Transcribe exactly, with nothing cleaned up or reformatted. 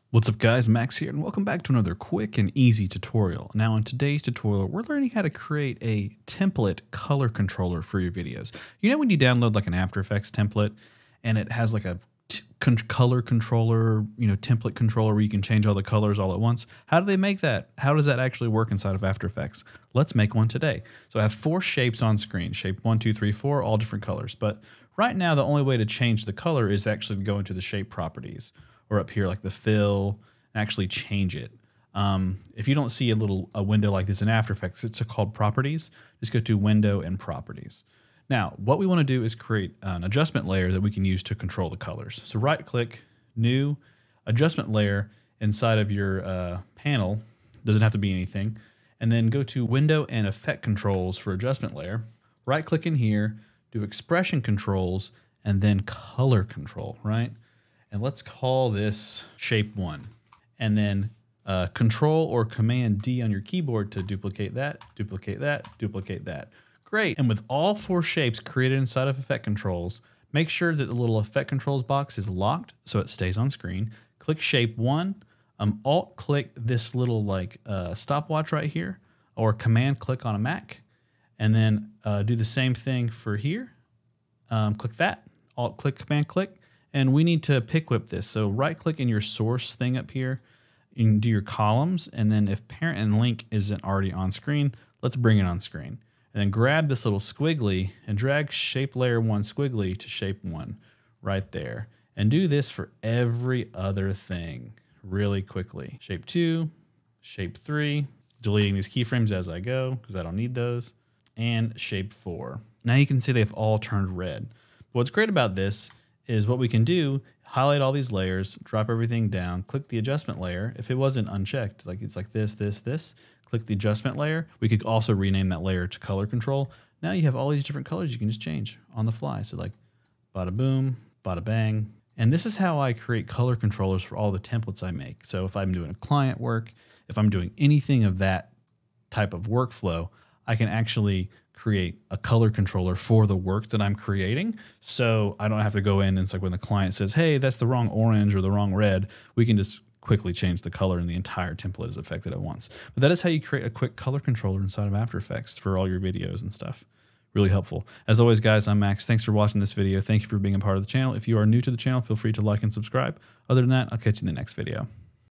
What's up guys, Max here, and welcome back to another quick and easy tutorial. Now in today's tutorial, we're learning how to create a template color controller for your videos. You know when you download like an After Effects template and it has like a t con color controller, you know, template controller where you can change all the colors all at once? How do they make that? How does that actually work inside of After Effects? Let's make one today. So I have four shapes on screen, shape one, two, three, four, all different colors. But right now the only way to change the color is actually to go into the shape properties, or up here like the fill, and actually change it. Um, if you don't see a little a window like this in After Effects, it's called Properties. Just go to Window and Properties. Now, what we want to do is create an adjustment layer that we can use to control the colors. So right-click, New, Adjustment Layer inside of your uh, panel. Doesn't have to be anything. And then go to Window and Effect Controls for Adjustment Layer. Right-click in here, do Expression Controls, and then Color Control, right? And let's call this shape one. And then uh, control or command D on your keyboard to duplicate that, duplicate that, duplicate that. Great. And with all four shapes created inside of effect controls, make sure that the little effect controls box is locked so it stays on screen. Click shape one, um, alt click this little like uh, stopwatch right here, or command click on a Mac. And then uh, do the same thing for here. Um, click that, alt click, command click. And we need to pick whip this. So right click in your source thing up here, you can do your columns, and then if parent and link isn't already on screen, let's bring it on screen. And then grab this little squiggly and drag shape layer one squiggly to shape one right there. And do this for every other thing really quickly. Shape two, shape three, deleting these keyframes as I go because I don't need those, and shape four. Now you can see they've all turned red. But what's great about this is what we can do, highlight all these layers, drop everything down, click the adjustment layer. If it wasn't unchecked, like it's like this, this, this, click the adjustment layer. We could also rename that layer to color control. Now you have all these different colors you can just change on the fly. So like bada boom, bada bang. And this is how I create color controllers for all the templates I make. So if I'm doing a client work, if I'm doing anything of that type of workflow, I can actually create a color controller for the work that I'm creating. So I don't have to go in and it's like when the client says, hey, that's the wrong orange or the wrong red, we can just quickly change the color and the entire template is affected at once. But that is how you create a quick color controller inside of After Effects for all your videos and stuff. Really helpful. As always, guys, I'm Max. Thanks for watching this video. Thank you for being a part of the channel. If you are new to the channel, feel free to like and subscribe. Other than that, I'll catch you in the next video.